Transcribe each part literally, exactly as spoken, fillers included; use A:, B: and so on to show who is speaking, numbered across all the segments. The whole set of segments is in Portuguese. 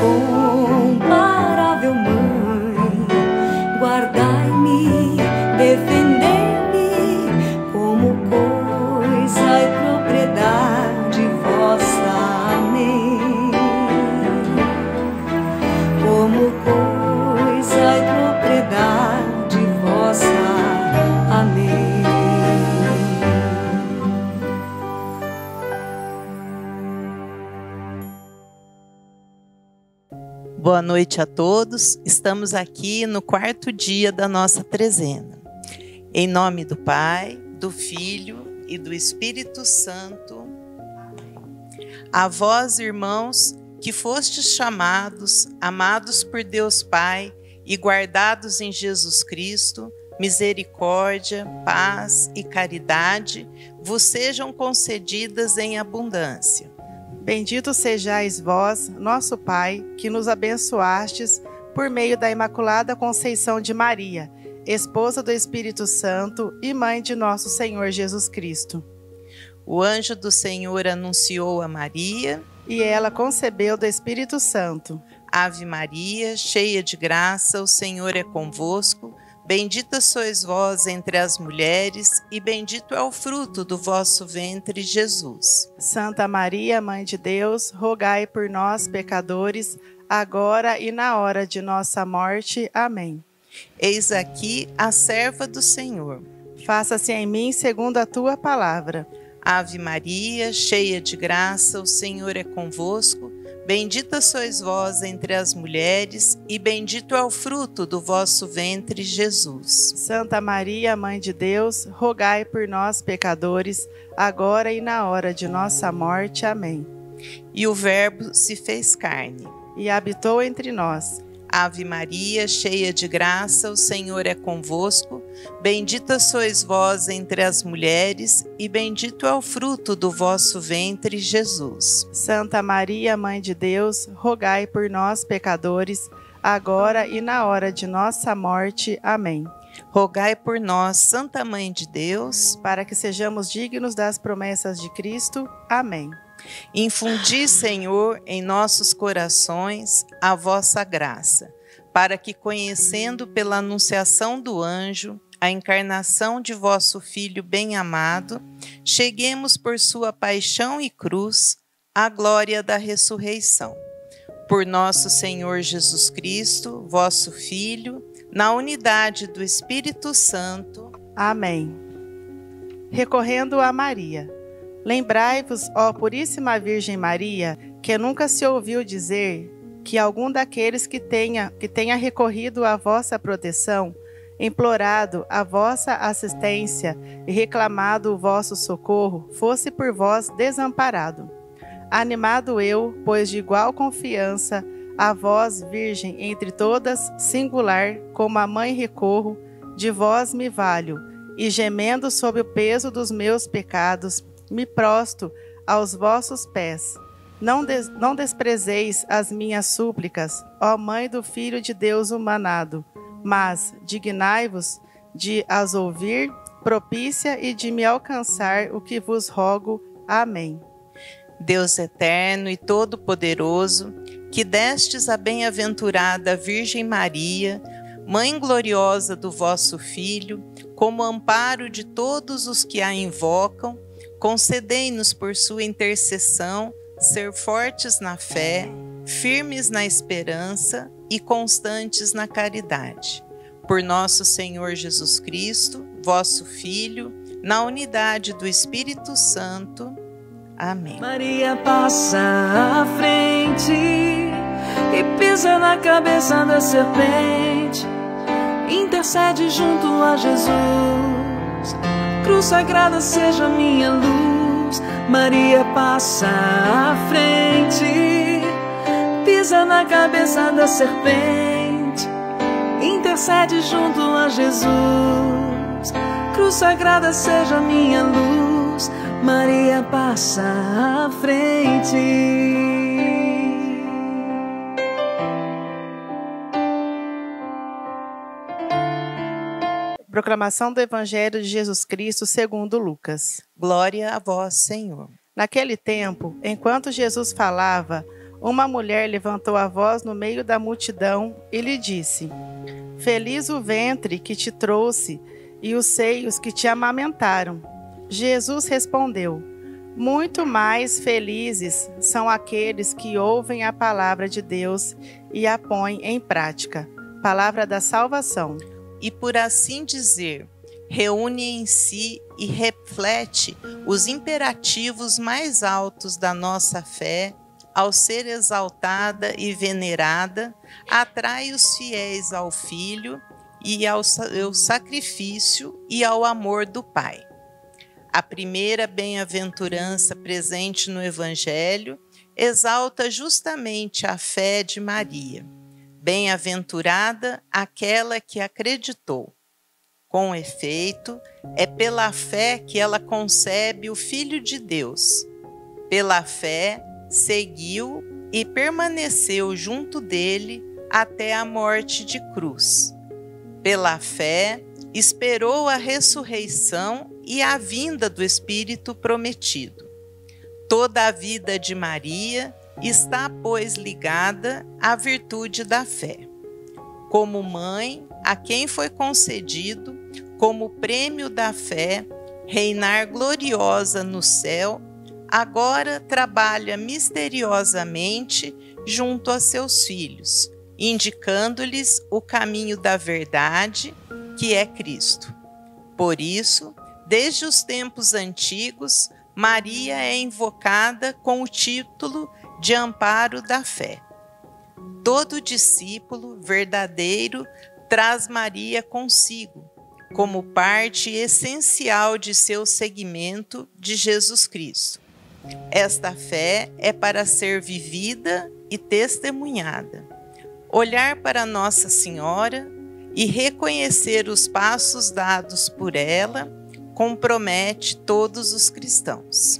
A: incomparável mãe, guardai-me, defendei-me como coisa e propriedade vossa. Amém. Como coisa e propriedade vossa. Amém.
B: Boa noite a todos. Estamos aqui no quarto dia da nossa trezena. Em nome do Pai, do Filho e do Espírito Santo. A vós, irmãos, que fostes chamados, amados por Deus Pai e guardados em Jesus Cristo, misericórdia, paz e caridade vos sejam concedidas em abundância.
C: Bendito sejais vós, nosso Pai, que nos abençoastes por meio da Imaculada Conceição de Maria, esposa do Espírito Santo e mãe de nosso Senhor Jesus Cristo.
B: O anjo do Senhor anunciou a Maria,
C: e ela concebeu do Espírito Santo.
B: Ave Maria, cheia de graça, o Senhor é convosco. Bendita sois vós entre as mulheres, e bendito é o fruto do vosso ventre, Jesus.
C: Santa Maria, Mãe de Deus, rogai por nós, pecadores, agora e na hora de nossa morte. Amém.
B: Eis aqui a serva do Senhor.
C: Faça-se em mim segundo a tua palavra.
B: Ave Maria, cheia de graça, o Senhor é convosco. Bendita sois vós entre as mulheres, e bendito é o fruto do vosso ventre, Jesus.
C: Santa Maria, Mãe de Deus, rogai por nós, pecadores, agora e na hora de nossa morte. Amém.
B: E o Verbo se fez carne
C: e habitou entre nós.
B: Ave Maria, cheia de graça, o Senhor é convosco. Bendita sois vós entre as mulheres, e bendito é o fruto do vosso ventre, Jesus.
C: Santa Maria, Mãe de Deus, rogai por nós, pecadores, agora e na hora de nossa morte. Amém.
B: Rogai por nós, Santa Mãe de Deus,
C: para que sejamos dignos das promessas de Cristo. Amém.
B: Infundi, Senhor, em nossos corações a vossa graça, para que, conhecendo pela anunciação do anjo a encarnação de vosso Filho bem-amado, cheguemos por sua paixão e cruz à glória da ressurreição. Por nosso Senhor Jesus Cristo, vosso Filho, na unidade do Espírito Santo.
C: Amém. Recorrendo a Maria. Lembrai-vos, ó Puríssima Virgem Maria, que nunca se ouviu dizer que algum daqueles que tenha, que tenha recorrido à vossa proteção, implorado a vossa assistência e reclamado o vosso socorro, fosse por vós desamparado. Animado eu, pois de igual confiança, a vós, Virgem entre todas, singular, como a mãe recorro, de vós me valho, e gemendo sob o peso dos meus pecados, me prosto aos vossos pés. Não, des, não desprezeis as minhas súplicas, ó Mãe do Filho de Deus humanado, mas dignai-vos de as ouvir, propícia e de me alcançar o que vos rogo. Amém.
B: Deus eterno e todo-poderoso, que destes a bem-aventurada Virgem Maria, Mãe gloriosa do vosso Filho, como amparo de todos os que a invocam, concedei-nos por sua intercessão ser fortes na fé, firmes na esperança e constantes na caridade. Por nosso Senhor Jesus Cristo, vosso Filho, na unidade do Espírito Santo. Amém.
A: Maria passa à frente e pisa na cabeça da serpente, intercede junto a Jesus. Cruz sagrada seja minha luz. Maria passa à frente, pisa na cabeça da serpente, intercede junto a Jesus. Cruz sagrada seja minha luz. Maria passa à frente.
C: Proclamação do Evangelho de Jesus Cristo segundo Lucas.
B: Glória a vós, Senhor.
C: Naquele tempo, enquanto Jesus falava, uma mulher levantou a voz no meio da multidão e lhe disse: Feliz o ventre que te trouxe e os seios que te amamentaram. Jesus respondeu: Muito mais felizes são aqueles que ouvem a palavra de Deus e a põem em prática. Palavra da salvação.
B: E por assim dizer, reúne em si e reflete os imperativos mais altos da nossa fé, ao ser exaltada e venerada, atrai os fiéis ao Filho e ao sacrifício e ao amor do Pai. A primeira bem-aventurança presente no Evangelho exalta justamente a fé de Maria. Bem-aventurada aquela que acreditou. Com efeito, é pela fé que ela concebe o Filho de Deus. Pela fé, seguiu e permaneceu junto dele até a morte de cruz. Pela fé, esperou a ressurreição e a vinda do Espírito prometido. Toda a vida de Maria está, pois, ligada à virtude da fé. Como mãe, a quem foi concedido, como prêmio da fé, reinar gloriosa no céu, agora trabalha misteriosamente junto a seus filhos, indicando-lhes o caminho da verdade, que é Cristo. Por isso, desde os tempos antigos, Maria é invocada com o título de amparo da fé. Todo discípulo verdadeiro traz Maria consigo, como parte essencial de seu seguimento de Jesus Cristo. Esta fé é para ser vivida e testemunhada. Olhar para Nossa Senhora e reconhecer os passos dados por ela compromete todos os cristãos.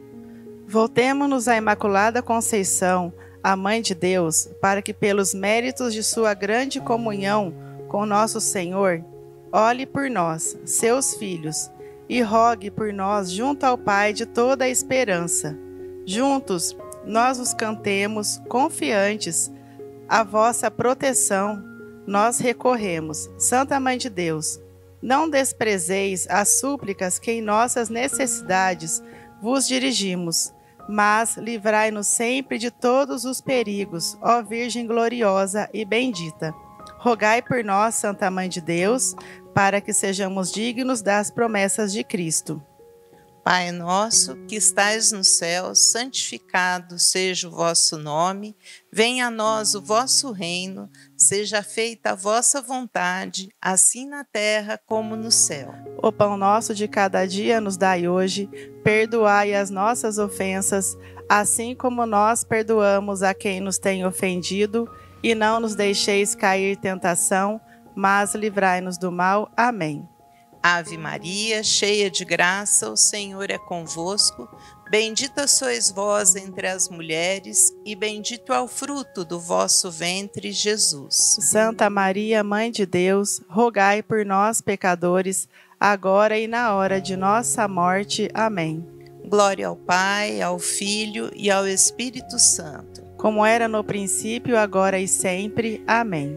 C: Voltemo-nos à Imaculada Conceição, a Mãe de Deus, para que pelos méritos de sua grande comunhão com nosso Senhor, olhe por nós, seus filhos, e rogue por nós junto ao Pai de toda a esperança. Juntos, nós os cantemos, confiantes, a vossa proteção, nós recorremos. Santa Mãe de Deus, não desprezeis as súplicas que em nossas necessidades vos dirigimos, mas livrai-nos sempre de todos os perigos, ó Virgem gloriosa e bendita. Rogai por nós, Santa Mãe de Deus, para que sejamos dignos das promessas de Cristo.
B: Pai nosso, que estais no céu, santificado seja o vosso nome, venha a nós o vosso reino, seja feita a vossa vontade, assim na terra como no céu.
C: O pão nosso de cada dia nos dai hoje, perdoai as nossas ofensas, assim como nós perdoamos a quem nos tem ofendido, e não nos deixeis cair em tentação, mas livrai-nos do mal. Amém.
B: Ave Maria, cheia de graça, o Senhor é convosco. Bendita sois vós entre as mulheres, e bendito é o fruto do vosso ventre, Jesus.
C: Santa Maria, Mãe de Deus, rogai por nós, pecadores, agora e na hora de nossa morte. Amém.
B: Glória ao Pai, ao Filho e ao Espírito Santo.
C: Como era no princípio, agora e sempre. Amém.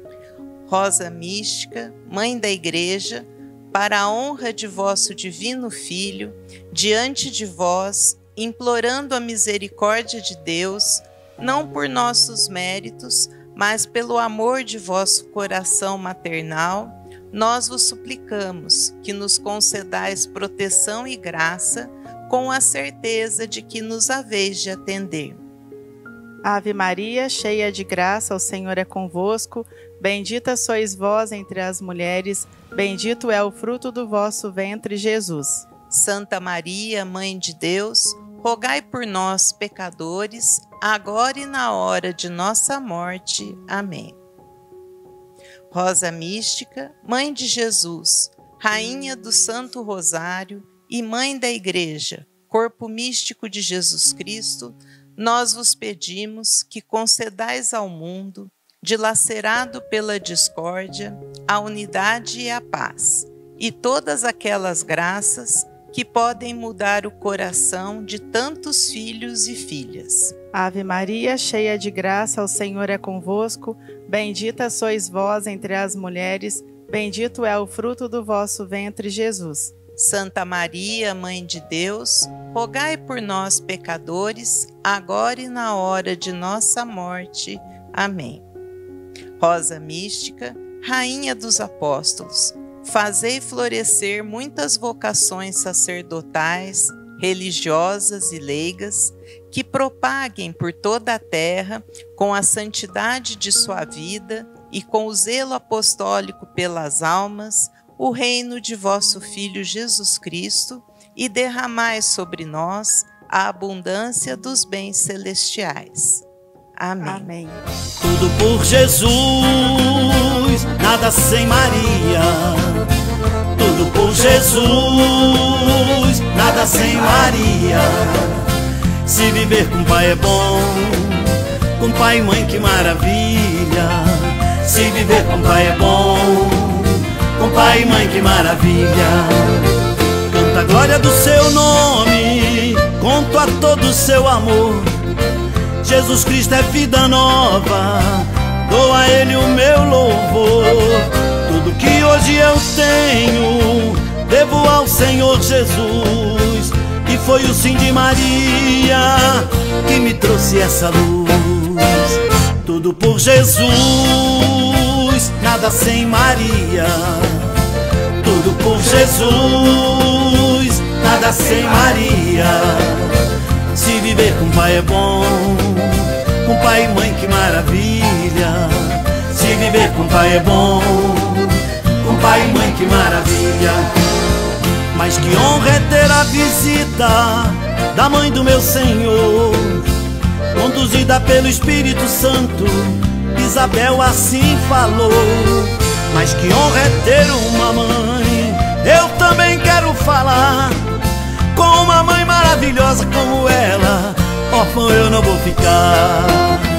B: Rosa mística, Mãe da Igreja, para a honra de vosso divino Filho, diante de vós, implorando a misericórdia de Deus, não por nossos méritos, mas pelo amor de vosso coração maternal, nós vos suplicamos que nos concedais proteção e graça, com a certeza de que nos haveis de atender.
C: Ave Maria, cheia de graça, o Senhor é convosco. Bendita sois vós entre as mulheres, bendito é o fruto do vosso ventre, Jesus.
B: Santa Maria, Mãe de Deus, rogai por nós, pecadores, agora e na hora de nossa morte. Amém. Rosa mística, Mãe de Jesus, Rainha do Santo Rosário e Mãe da Igreja, corpo místico de Jesus Cristo, nós vos pedimos que concedais ao mundo, dilacerado pela discórdia, a unidade e a paz, e todas aquelas graças que podem mudar o coração de tantos filhos e filhas.
C: Ave Maria, cheia de graça, o Senhor é convosco. Bendita sois vós entre as mulheres, bendito é o fruto do vosso ventre, Jesus.
B: Santa Maria, Mãe de Deus, rogai por nós, pecadores, agora e na hora de nossa morte. Amém. Rosa mística, Rainha dos Apóstolos, fazei florescer muitas vocações sacerdotais, religiosas e leigas, que propaguem por toda a terra, com a santidade de sua vida e com o zelo apostólico pelas almas, o reino de vosso Filho Jesus Cristo, e derramai sobre nós a abundância dos bens celestiais. Amém.
C: Amém.
D: Tudo por Jesus, nada sem Maria. Tudo por Jesus, nada sem Maria. Se viver com pai é bom, com pai e mãe que maravilha. Se viver com pai é bom, com pai e mãe que maravilha. Canta a glória do seu nome, conto a todo o seu amor. Jesus Cristo é vida nova, dou a Ele o meu louvor. Tudo que hoje eu tenho, devo ao Senhor Jesus, que foi o sim de Maria que me trouxe essa luz. Tudo por Jesus, nada sem Maria. Tudo por Jesus, nada sem Maria. Se viver com pai é bom, com pai e mãe que maravilha. Se viver com pai é bom, com pai e mãe que maravilha. Mas que honra é ter a visita da mãe do meu Senhor, conduzida pelo Espírito Santo, Isabel assim falou. Mas que honra é ter uma mãe, eu também quero falar, com uma mãe maravilhosa como ela, órfão eu não vou ficar.